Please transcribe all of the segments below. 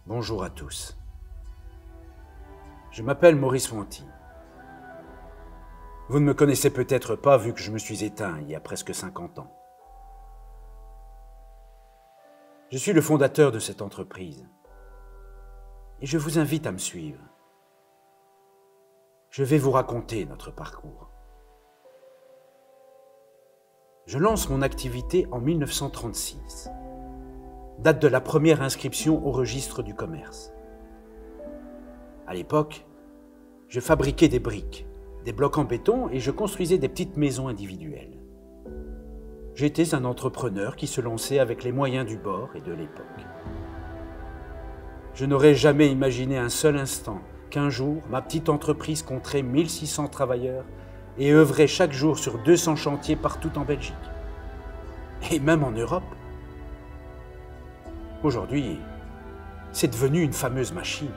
Bonjour à tous. Je m'appelle Maurice Wanty. Vous ne me connaissez peut-être pas vu que je me suis éteint il y a presque 50 ans. Je suis le fondateur de cette entreprise et je vous invite à me suivre. Je vais vous raconter notre parcours. Je lance mon activité en 1936, date de la première inscription au registre du commerce. À l'époque, je fabriquais des briques, des blocs en béton et je construisais des petites maisons individuelles. J'étais un entrepreneur qui se lançait avec les moyens du bord et de l'époque. Je n'aurais jamais imaginé un seul instant qu'un jour, ma petite entreprise compterait 1600 travailleurs et œuvrait chaque jour sur 200 chantiers partout en Belgique. Et même en Europe. Aujourd'hui, c'est devenu une fameuse machine.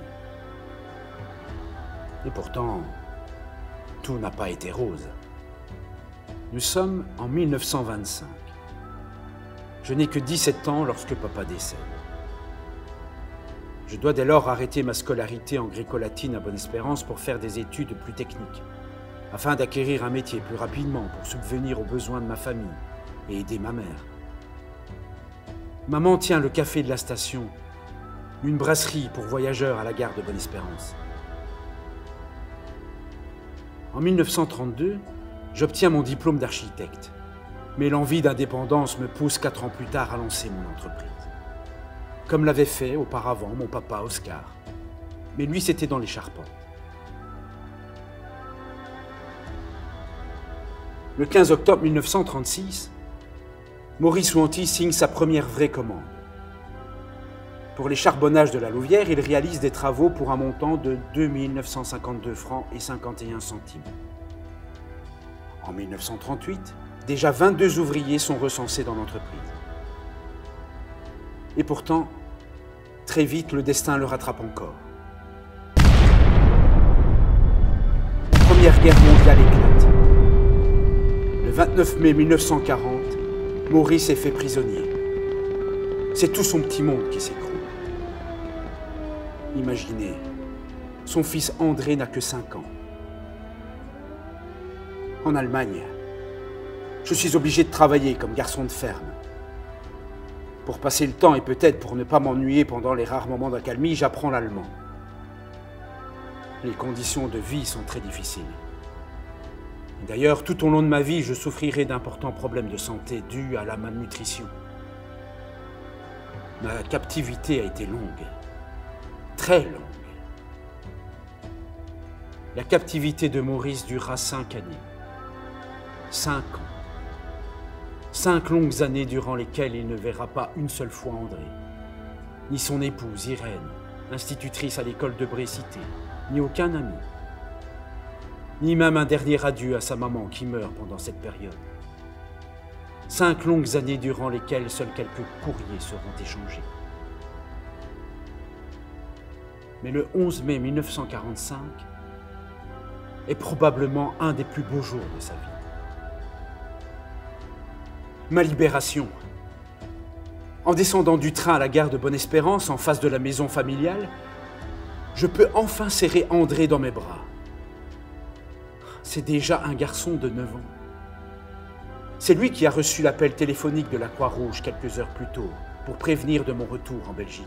Et pourtant, tout n'a pas été rose. Nous sommes en 1925. Je n'ai que 17 ans lorsque papa décède. Je dois dès lors arrêter ma scolarité en gréco-latine à Bonne-Espérance pour faire des études plus techniques, afin d'acquérir un métier plus rapidement pour subvenir aux besoins de ma famille et aider ma mère. Maman tient le café de la station, une brasserie pour voyageurs à la gare de Bonne-Espérance. En 1932, j'obtiens mon diplôme d'architecte, mais l'envie d'indépendance me pousse 4 ans plus tard à lancer mon entreprise. Comme l'avait fait auparavant mon papa Oscar, mais lui c'était dans les charpentes. Le 15 octobre 1936, Maurice Wanty signe sa première vraie commande. Pour les charbonnages de la Louvière, il réalise des travaux pour un montant de 2 952 francs et 51 centimes. En 1938, déjà 22 ouvriers sont recensés dans l'entreprise. Et pourtant, très vite, le destin le rattrape encore. La Première Guerre mondiale éclate. Le 29 mai 1940, Maurice est fait prisonnier. C'est tout son petit monde qui s'écroule. Imaginez, son fils André n'a que 5 ans. En Allemagne, je suis obligé de travailler comme garçon de ferme. Pour passer le temps et peut-être pour ne pas m'ennuyer pendant les rares moments d'accalmie, j'apprends l'allemand. Les conditions de vie sont très difficiles. D'ailleurs, tout au long de ma vie, je souffrirai d'importants problèmes de santé dus à la malnutrition. Ma captivité a été longue, très longue. La captivité de Maurice dura 5 années. 5 ans. 5 longues années durant lesquelles il ne verra pas une seule fois André, ni son épouse Irène, institutrice à l'école de Brécité, ni aucun ami, ni même un dernier adieu à sa maman qui meurt pendant cette période. 5 longues années durant lesquelles seuls quelques courriers seront échangés. Mais le 11 mai 1945 est probablement un des plus beaux jours de sa vie. Ma libération. En descendant du train à la gare de Bonne-Espérance, en face de la maison familiale, je peux enfin serrer André dans mes bras. C'est déjà un garçon de 9 ans. C'est lui qui a reçu l'appel téléphonique de la Croix-Rouge quelques heures plus tôt pour prévenir de mon retour en Belgique.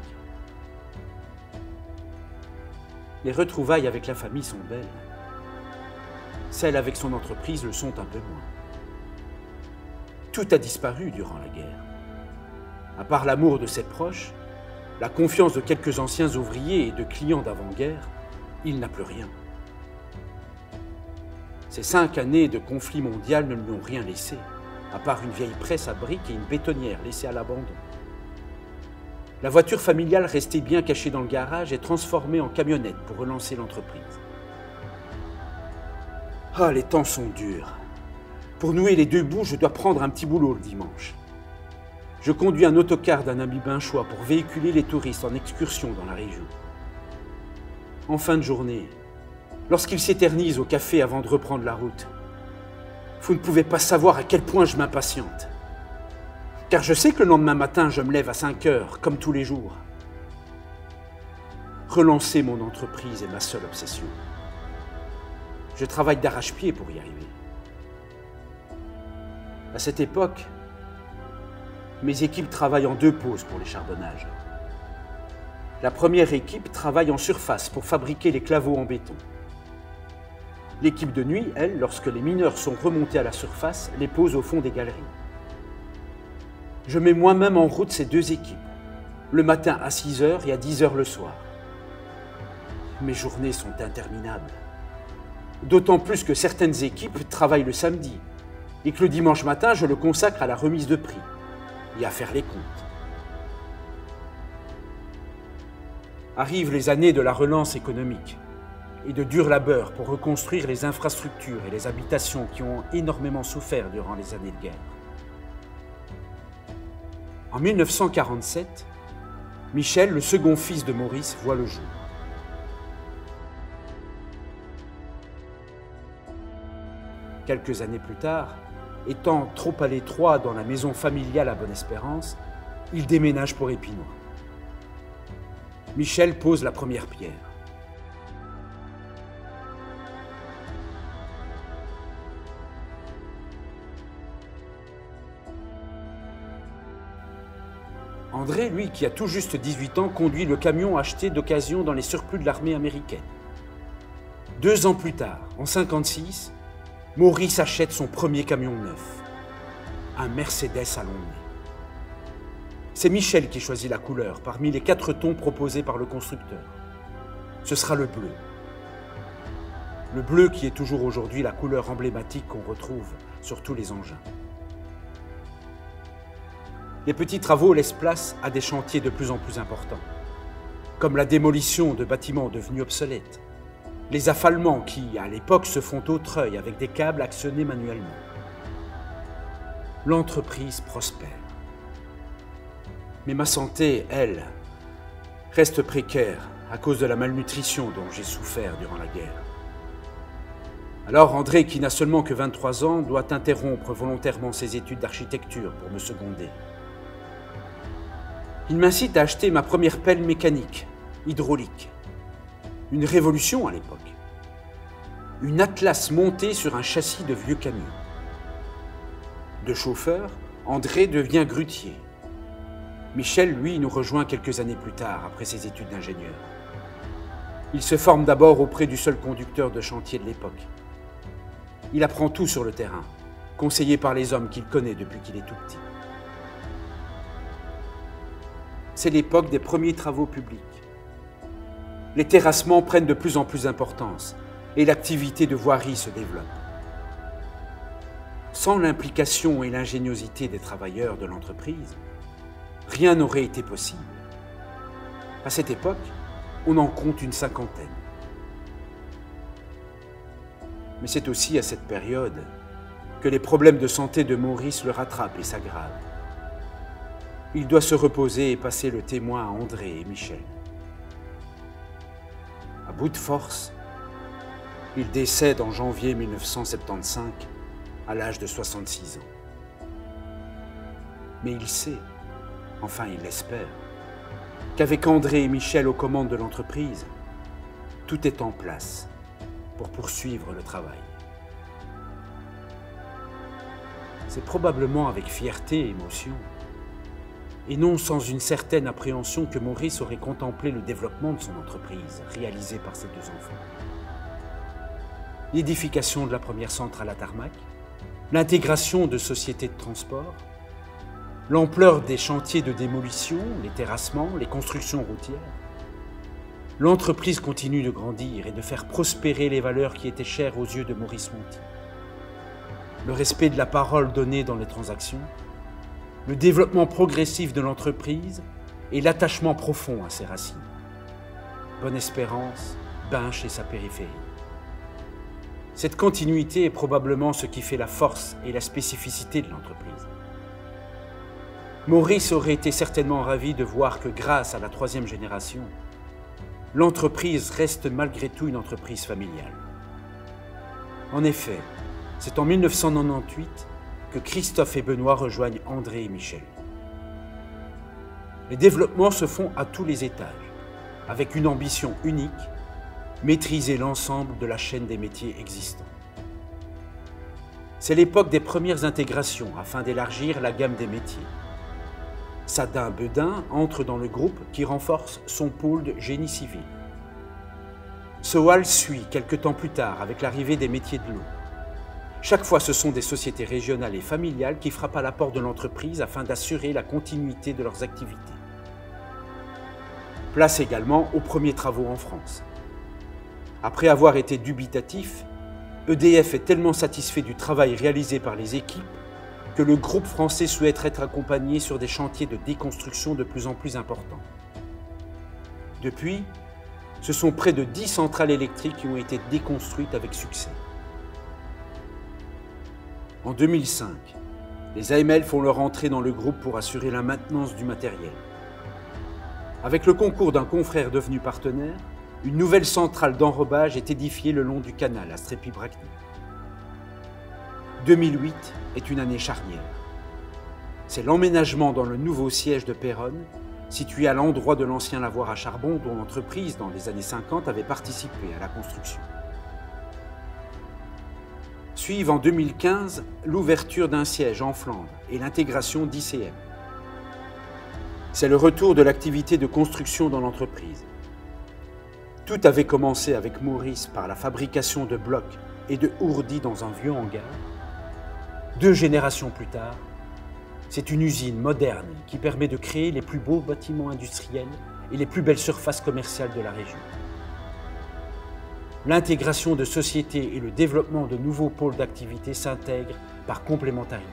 Les retrouvailles avec la famille sont belles. Celles avec son entreprise le sont un peu moins. Tout a disparu durant la guerre. À part l'amour de ses proches, la confiance de quelques anciens ouvriers et de clients d'avant-guerre, il n'a plus rien. Ces 5 années de conflit mondial ne lui ont rien laissé, à part une vieille presse à briques et une bétonnière laissée à l'abandon. La voiture familiale restée bien cachée dans le garage est transformée en camionnette pour relancer l'entreprise. Ah, les temps sont durs. Pour nouer les 2 bouts, je dois prendre un petit boulot le dimanche. Je conduis un autocar d'un ami binchois pour véhiculer les touristes en excursion dans la région. En fin de journée, lorsqu'il s'éternise au café avant de reprendre la route, vous ne pouvez pas savoir à quel point je m'impatiente. Car je sais que le lendemain matin, je me lève à 5 heures, comme tous les jours. Relancer mon entreprise est ma seule obsession. Je travaille d'arrache-pied pour y arriver. À cette époque, mes équipes travaillent en 2 pauses pour les charbonnages. La première équipe travaille en surface pour fabriquer les claveaux en béton. L'équipe de nuit, elle, lorsque les mineurs sont remontés à la surface, les pose au fond des galeries. Je mets moi-même en route ces 2 équipes, le matin à 6 h et à 10 h le soir. Mes journées sont interminables. D'autant plus que certaines équipes travaillent le samedi et que le dimanche matin, je le consacre à la remise de prix et à faire les comptes. Arrivent les années de la relance économique et de dur labeur pour reconstruire les infrastructures et les habitations qui ont énormément souffert durant les années de guerre. En 1947, Michel, le second fils de Maurice, voit le jour. Quelques années plus tard, étant trop à l'étroit dans la maison familiale à Bonne-Espérance, il déménage pour Épinois. Michel pose la première pierre. André, lui, qui a tout juste 18 ans, conduit le camion acheté d'occasion dans les surplus de l'armée américaine. 2 ans plus tard, en 1956, Maurice achète son premier camion neuf, un Mercedes à long nez. C'est Michel qui choisit la couleur parmi les 4 tons proposés par le constructeur. Ce sera le bleu. Le bleu qui est toujours aujourd'hui la couleur emblématique qu'on retrouve sur tous les engins. Les petits travaux laissent place à des chantiers de plus en plus importants, comme la démolition de bâtiments devenus obsolètes, les affalements qui, à l'époque, se font au treuil avec des câbles actionnés manuellement. L'entreprise prospère. Mais ma santé, elle, reste précaire à cause de la malnutrition dont j'ai souffert durant la guerre. Alors André, qui n'a seulement que 23 ans, doit interrompre volontairement ses études d'architecture pour me seconder. Il m'incite à acheter ma première pelle mécanique, hydraulique. Une révolution à l'époque. Une Atlas montée sur un châssis de vieux camion. De chauffeur, André devient grutier. Michel, lui, nous rejoint quelques années plus tard, après ses études d'ingénieur. Il se forme d'abord auprès du seul conducteur de chantier de l'époque. Il apprend tout sur le terrain, conseillé par les hommes qu'il connaît depuis qu'il est tout petit. C'est l'époque des premiers travaux publics. Les terrassements prennent de plus en plus d'importance et l'activité de voirie se développe. Sans l'implication et l'ingéniosité des travailleurs de l'entreprise, rien n'aurait été possible. À cette époque, on en compte une 50aine. Mais c'est aussi à cette période que les problèmes de santé de Maurice le rattrapent et s'aggravent. Il doit se reposer et passer le témoin à André et Michel. À bout de force, il décède en janvier 1975 à l'âge de 66 ans. Mais il sait, enfin il l'espère, qu'avec André et Michel aux commandes de l'entreprise, tout est en place pour poursuivre le travail. C'est probablement avec fierté et émotion, et non sans une certaine appréhension que Maurice aurait contemplé le développement de son entreprise, réalisé par ses 2 enfants. L'édification de la première centrale à tarmac, l'intégration de sociétés de transport, l'ampleur des chantiers de démolition, les terrassements, les constructions routières. L'entreprise continue de grandir et de faire prospérer les valeurs qui étaient chères aux yeux de Maurice Monti. Le respect de la parole donnée dans les transactions, le développement progressif de l'entreprise et l'attachement profond à ses racines. Bonne-Espérance, Binche et sa périphérie. Cette continuité est probablement ce qui fait la force et la spécificité de l'entreprise. Maurice aurait été certainement ravi de voir que grâce à la 3e génération, l'entreprise reste malgré tout une entreprise familiale. En effet, c'est en 1998 que Christophe et Benoît rejoignent André et Michel. Les développements se font à tous les étages, avec une ambition unique, maîtriser l'ensemble de la chaîne des métiers existants. C'est l'époque des premières intégrations afin d'élargir la gamme des métiers. Sadin Bedin entre dans le groupe qui renforce son pôle de génie civil. Soal suit quelque temps plus tard avec l'arrivée des métiers de l'eau. Chaque fois, ce sont des sociétés régionales et familiales qui frappent à la porte de l'entreprise afin d'assurer la continuité de leurs activités. Place également aux premiers travaux en France. Après avoir été dubitatif, EDF est tellement satisfait du travail réalisé par les équipes que le groupe français souhaite être accompagné sur des chantiers de déconstruction de plus en plus importants. Depuis, ce sont près de 10 centrales électriques qui ont été déconstruites avec succès. En 2005, les AML font leur entrée dans le groupe pour assurer la maintenance du matériel. Avec le concours d'un confrère devenu partenaire, une nouvelle centrale d'enrobage est édifiée le long du canal à Strépy-Bracny. 2008 est une année charnière. C'est l'emménagement dans le nouveau siège de Péronne, situé à l'endroit de l'ancien lavoir à charbon dont l'entreprise, dans les années 50, avait participé à la construction. Suivent en 2015 l'ouverture d'un siège en Flandre et l'intégration d'ICM. C'est le retour de l'activité de construction dans l'entreprise. Tout avait commencé avec Maurice par la fabrication de blocs et de ourdis dans un vieux hangar. 2 générations plus tard, c'est une usine moderne qui permet de créer les plus beaux bâtiments industriels et les plus belles surfaces commerciales de la région. L'intégration de sociétés et le développement de nouveaux pôles d'activité s'intègrent par complémentarité.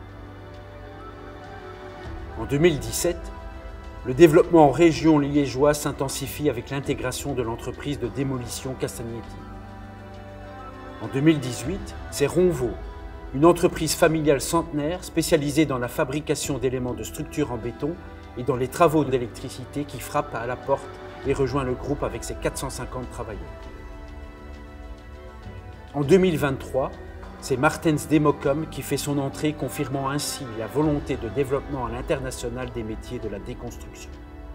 En 2017, le développement en région liégeoise s'intensifie avec l'intégration de l'entreprise de démolition Castagnetti. En 2018, c'est Ronvaux, une entreprise familiale centenaire spécialisée dans la fabrication d'éléments de structure en béton et dans les travaux d'électricité qui frappe à la porte et rejoint le groupe avec ses 450 travailleurs. En 2023, c'est Martens Democom qui fait son entrée, confirmant ainsi la volonté de développement à l'international des métiers de la déconstruction.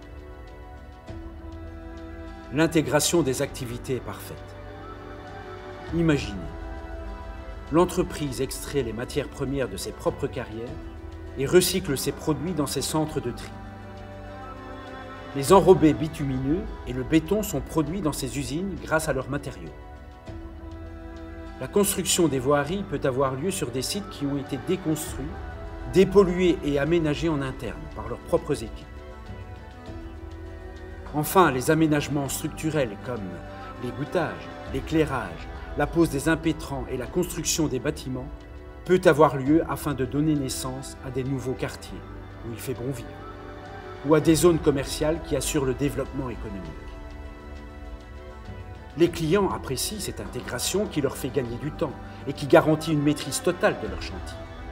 L'intégration des activités est parfaite. Imaginez, l'entreprise extrait les matières premières de ses propres carrières et recycle ses produits dans ses centres de tri. Les enrobés bitumineux et le béton sont produits dans ces usines grâce à leurs matériaux. La construction des voiries peut avoir lieu sur des sites qui ont été déconstruits, dépollués et aménagés en interne par leurs propres équipes. Enfin, les aménagements structurels comme l'égouttage, l'éclairage, la pose des impétrants et la construction des bâtiments peut avoir lieu afin de donner naissance à des nouveaux quartiers où il fait bon vivre, ou à des zones commerciales qui assurent le développement économique. Les clients apprécient cette intégration qui leur fait gagner du temps et qui garantit une maîtrise totale de leur chantier.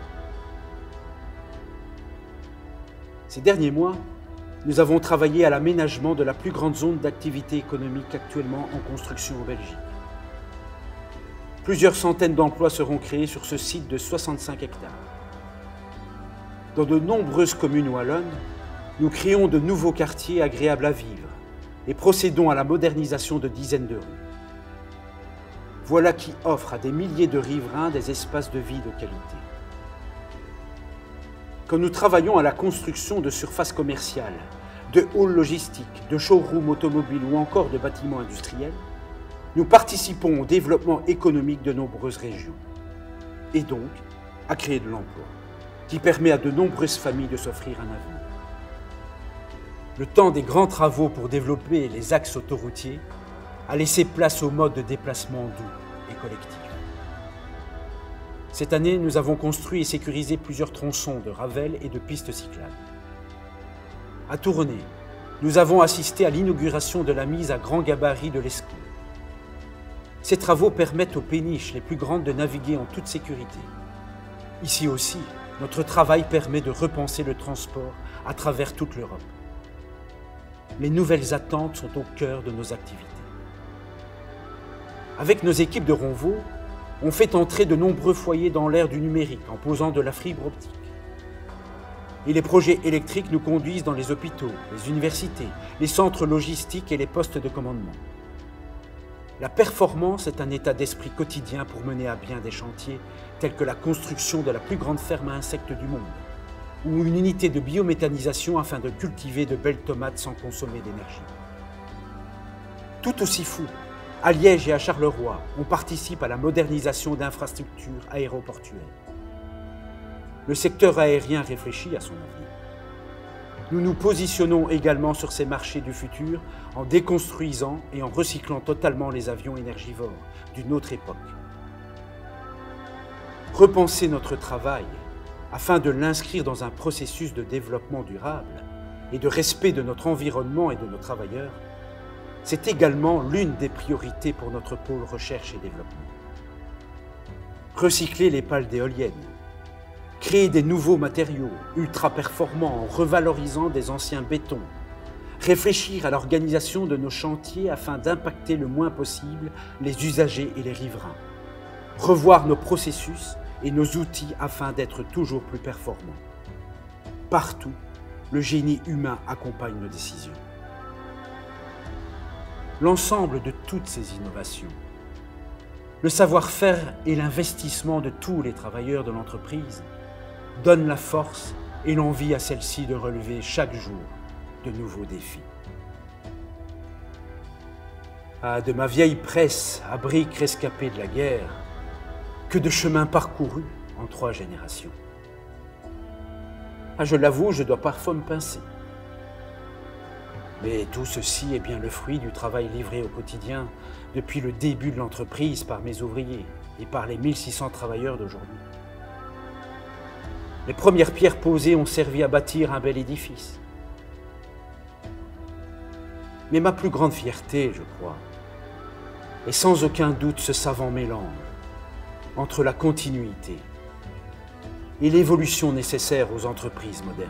Ces derniers mois, nous avons travaillé à l'aménagement de la plus grande zone d'activité économique actuellement en construction en Belgique. Plusieurs centaines d'emplois seront créés sur ce site de 65 hectares. Dans de nombreuses communes wallonnes, nous créons de nouveaux quartiers agréables à vivre et procédons à la modernisation de dizaines de rues. Voilà qui offre à des milliers de riverains des espaces de vie de qualité. Quand nous travaillons à la construction de surfaces commerciales, de halls logistiques, de showrooms automobiles ou encore de bâtiments industriels, nous participons au développement économique de nombreuses régions et donc à créer de l'emploi, qui permet à de nombreuses familles de s'offrir un avenir. Le temps des grands travaux pour développer les axes autoroutiers a laissé place au mode de déplacement doux et collectif. Cette année, nous avons construit et sécurisé plusieurs tronçons de Ravel et de pistes cyclables. À Tournai, nous avons assisté à l'inauguration de la mise à grand gabarit de l'Escaut. Ces travaux permettent aux péniches les plus grandes de naviguer en toute sécurité. Ici aussi, notre travail permet de repenser le transport à travers toute l'Europe. Les nouvelles attentes sont au cœur de nos activités. Avec nos équipes de Ronvaux, on fait entrer de nombreux foyers dans l'ère du numérique en posant de la fibre optique. Et les projets électriques nous conduisent dans les hôpitaux, les universités, les centres logistiques et les postes de commandement. La performance est un état d'esprit quotidien pour mener à bien des chantiers tels que la construction de la plus grande ferme à insectes du monde, ou une unité de biométhanisation afin de cultiver de belles tomates sans consommer d'énergie. Tout aussi fou, à Liège et à Charleroi, on participe à la modernisation d'infrastructures aéroportuaires. Le secteur aérien réfléchit à son avenir. Nous nous positionnons également sur ces marchés du futur en déconstruisant et en recyclant totalement les avions énergivores d'une autre époque. Repenser notre travail afin de l'inscrire dans un processus de développement durable et de respect de notre environnement et de nos travailleurs, c'est également l'une des priorités pour notre pôle recherche et développement. Recycler les pales d'éoliennes, créer des nouveaux matériaux ultra performants en revalorisant des anciens bétons, réfléchir à l'organisation de nos chantiers afin d'impacter le moins possible les usagers et les riverains, revoir nos processus et nos outils afin d'être toujours plus performants. Partout, le génie humain accompagne nos décisions. L'ensemble de toutes ces innovations, le savoir-faire et l'investissement de tous les travailleurs de l'entreprise donne la force et l'envie à celle-ci de relever chaque jour de nouveaux défis. Ah, de ma vieille presse à briques rescapées de la guerre, que de chemins parcourus en 3 générations. Ah, je l'avoue, je dois parfois me pincer. Mais tout ceci est bien le fruit du travail livré au quotidien depuis le début de l'entreprise par mes ouvriers et par les 1600 travailleurs d'aujourd'hui. Les premières pierres posées ont servi à bâtir un bel édifice. Mais ma plus grande fierté, je crois, est sans aucun doute ce savant mélange entre la continuité et l'évolution nécessaire aux entreprises modernes.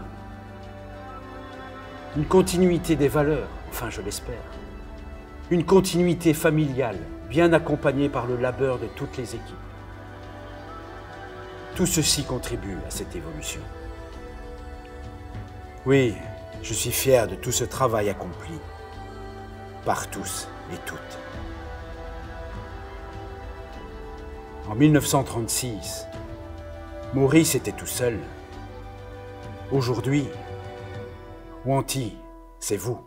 Une continuité des valeurs, enfin je l'espère. Une continuité familiale, bien accompagnée par le labeur de toutes les équipes. Tout ceci contribue à cette évolution. Oui, je suis fier de tout ce travail accompli par tous et toutes. En 1936, Maurice était tout seul. Aujourd'hui, Wanty, c'est vous.